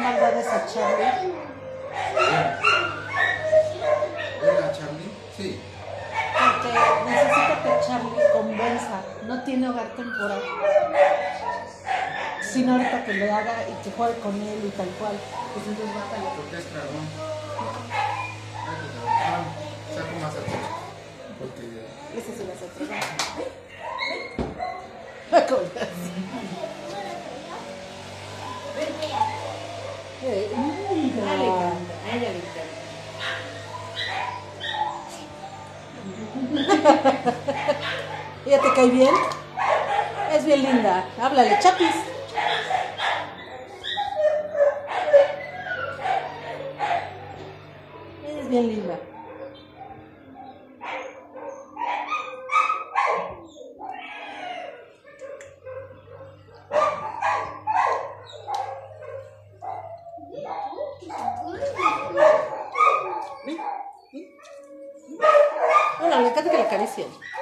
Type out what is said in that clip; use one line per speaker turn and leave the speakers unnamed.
maldades a Charlie.
¿Era Charlie? Sí.
Porque necesita que Charlie convenza. No tiene hogar temporal. Sino ahorita que le haga y que juegue con él y tal cual. Pues entonces mátalo.
Porque es dragón. Saco más atrás. Porque.
Ese sí lo hace otro.
Dale, canta, a ella le encanta.
¿Ella te cae bien? Es bien linda. Háblale, Chapis. Ella es bien linda. Hola, le encanta que la acaricien.